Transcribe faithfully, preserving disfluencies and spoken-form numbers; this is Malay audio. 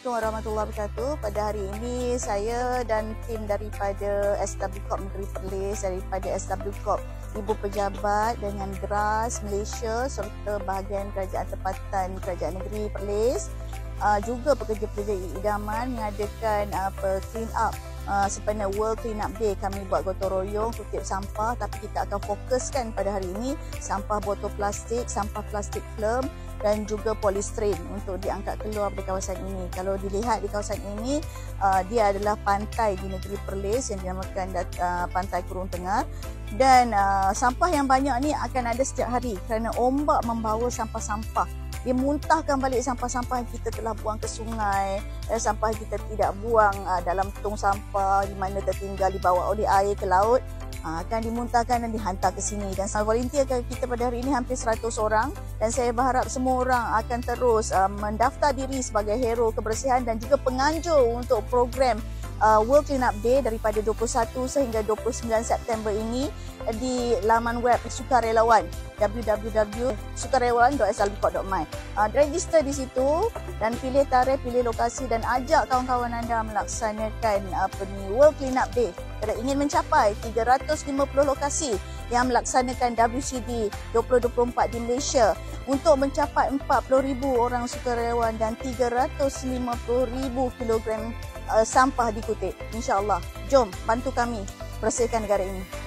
Assalamualaikum warahmatullahi wabarakatuh. Pada hari ini saya dan tim daripada S W Corp Negeri Perlis, daripada S W Corp Ibu Pejabat dengan GRAS Malaysia serta bahagian kerajaan tempatan Kerajaan Negeri Perlis, uh, juga pekerja-pekerja idaman mengadakan apa uh, clean up uh, sempena World Clean Up Day. Kami buat gotong royong kutip sampah, tapi kita akan fokuskan pada hari ini sampah botol plastik, sampah plastik film dan juga polistiren untuk diangkat keluar dari kawasan ini. Kalau dilihat di kawasan ini, uh, dia adalah pantai di negeri Perlis yang dinamakan uh, Pantai Kurung Tengah, dan uh, sampah yang banyak ni akan ada setiap hari kerana ombak membawa sampah-sampah. Dia muntahkan balik sampah-sampah yang kita telah buang ke sungai, dan sampah kita tidak buang uh, dalam tong sampah di mana tertinggal dibawa oleh air ke laut, uh, akan dimuntahkan dan dihantar ke sini. Dan volunteer kita pada hari ini hampir seratus orang, dan saya berharap semua orang akan terus uh, mendaftar diri sebagai hero kebersihan dan juga penganjur untuk program uh, World Clean Up Day daripada dua puluh satu sehingga dua puluh sembilan September ini di laman web Sukarelawan w w w dot sukarelawan dot s l b corp dot my. Uh, register di situ dan pilih tarikh, pilih lokasi dan ajak kawan-kawan anda melaksanakan apa ni World Clean Up Day. Kita ingin mencapai tiga ratus lima puluh lokasi yang melaksanakan W C D dua ribu dua puluh empat di Malaysia untuk mencapai empat puluh ribu orang sukarelawan dan tiga ratus lima puluh ribu kilogram uh, sampah dikutip. InsyaAllah, jom bantu kami bersihkan negara ini.